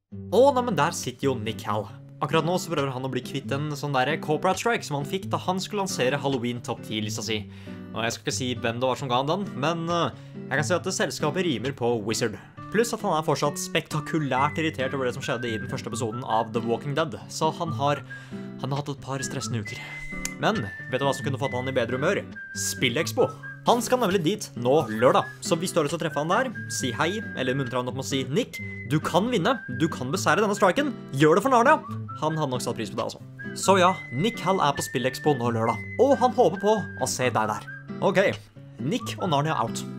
Nei, men der sitter jo Nick Hall. Akkurat nå så prøver han å bli kvitt en sånn der corporate strike som han fikk da han skulle lansere Halloween topp 10-lista si. Og jeg skal ikke si hvem det var som ga han den, men jeg kan si at det selskapet rimer på Wizard. Pluss at han er fortsatt spektakulært irritert over det som skjedde i den første episoden av The Walking Dead, så han har hatt et par stressende uker. Men vet du hva som kunne fått han i bedre humør? Spillekspo! Han skal nemlig dit nå lørdag, så hvis du har lyst til å treffe han der, si hei, eller muntre han opp med å si Nick, du kan vinne, du kan beseire denne striken, gjør det for Narnia! Han hadde nok satt pris på det altså. Så ja, Nick Hall er på Spillekspo nå lørdag, og han håper på å se deg der. Ok, Nick og Narnia out.